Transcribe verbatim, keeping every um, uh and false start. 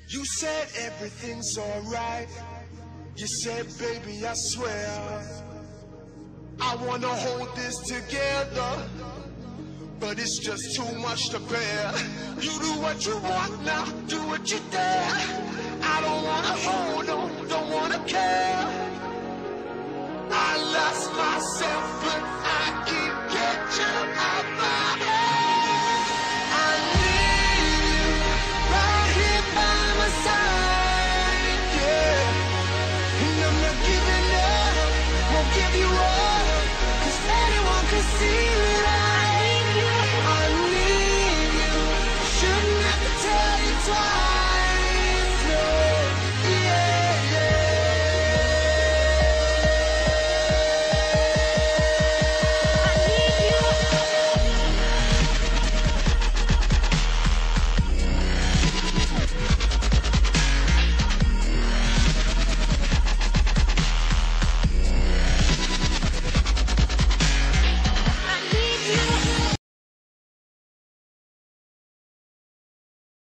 You said everything's alright. You said, baby, I swear I wanna hold this together, but it's just too much to bear. You do what you want now, do what you dare. I don't wanna hold on, don't wanna care. I lost myself